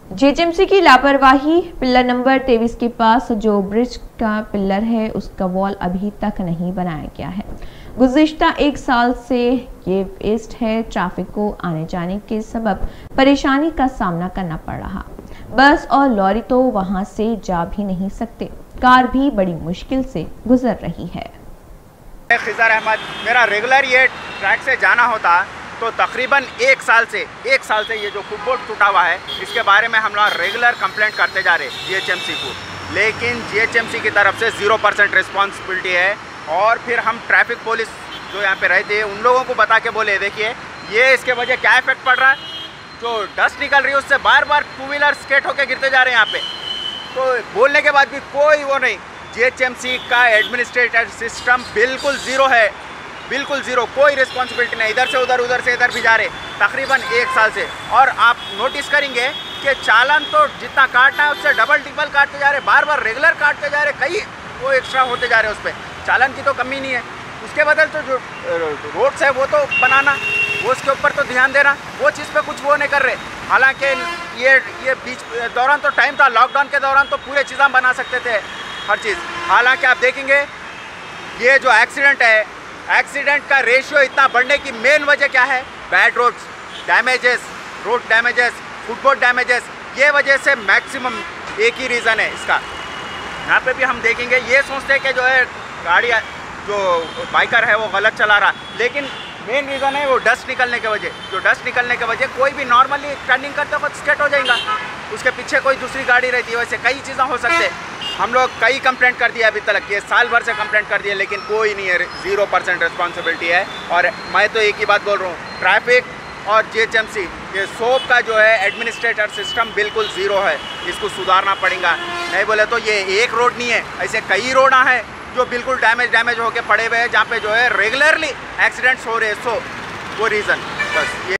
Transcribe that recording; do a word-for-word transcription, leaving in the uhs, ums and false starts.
GHMC की लापरवाही। Pillar number तेईस के पास जो ब्रिज का पिल्लर है उसका वॉल अभी तक नहीं बनाया गया है। गुज़िश्ता एक साल से ये वेस्ट है। ट्रैफिक को आने जाने के सबब परेशानी का सामना करना पड़ रहा। बस और लॉरी तो वहां से जा भी नहीं सकते। कार भी बड़ी मुश्किल से गुजर रही है। खिज़र अहमद, मेरा रेगुलर ये ट्रैक से जाना होता तो तकरीबन एक साल से एक साल से ये जो फुटबोर्ड टूटा हुआ है इसके बारे में हम लोग रेगुलर कंप्लेंट करते जा रहे हैं जीएचएमसी को, लेकिन जीएचएमसी की तरफ से ज़ीरो परसेंट रिस्पॉन्सिबिलिटी है। और फिर हम ट्रैफिक पुलिस जो यहाँ पे रहते हैं उन लोगों को बता के बोले देखिए ये इसके वजह क्या इफेक्ट पड़ रहा है, जो डस्ट निकल रही है उससे बार बार टू व्हीलर स्केट होकर गिरते जा रहे हैं यहाँ पे। तो बोलने के बाद भी कोई वो नहीं। जीएचएमसी का एडमिनिस्ट्रेटिव सिस्टम बिल्कुल ज़ीरो है, बिल्कुल ज़ीरो, कोई रिस्पॉन्सिबिलिटी नहीं। इधर से उधर उधर से इधर भी जा रहे तकरीबन एक साल से। और आप नोटिस करेंगे कि चालान तो जितना काटना है उससे डबल ट्रिपल काटते जा रहे, बार बार रेगुलर काटते जा रहे, कई वो एक्स्ट्रा होते जा रहे हैं। उस पर चालान की तो कमी नहीं है, उसके बदल तो जो रोड्स है वो तो बनाना, वो उसके ऊपर तो ध्यान देना, वो चीज़ पे कुछ वो नहीं कर रहे। हालांकि ये ये बीच दौरान तो टाइम था, लॉकडाउन के दौरान तो पूरे चीज़ें बना सकते थे हर चीज़। हालांकि आप देखेंगे ये जो एक्सीडेंट है, एक्सीडेंट का रेशियो इतना बढ़ने की मेन वजह क्या है? Bad roads, damages, road damages, footboard damages, ये वजह से मैक्सिमम एक ही रीज़न है इसका। यहाँ पे भी हम देखेंगे ये सोचते हैं कि जो है गाड़ी जो बाइकर है वो गलत चला रहा, लेकिन मेन रीज़न है वो डस्ट निकलने के वजह। जो डस्ट निकलने के वजह कोई भी नॉर्मली टर्निंग करते वक्त स्केट हो जाएगा, उसके पीछे कोई दूसरी गाड़ी रहती है, वैसे कई चीज़ें हो सकते हैं। हम लोग कई कंप्लेंट कर दिया अभी तक, ये साल भर से कंप्लेंट कर दिया, लेकिन कोई नहीं है, ज़ीरो परसेंट रिस्पॉन्सिबिलिटी है। और मैं तो एक ही बात बोल रहा हूँ, ट्रैफिक और जीएचएमसी ये सोप का जो है एडमिनिस्ट्रेटर सिस्टम बिल्कुल ज़ीरो है, इसको सुधारना पड़ेगा। नहीं बोले तो ये एक रोड नहीं है, ऐसे कई रोड हैं जो बिल्कुल डैमेज डैमेज होके पड़े हुए हैं, जहाँ पे जो है रेगुलरली एक्सीडेंट्स हो रहे हैं। सो वो रीज़न बस ये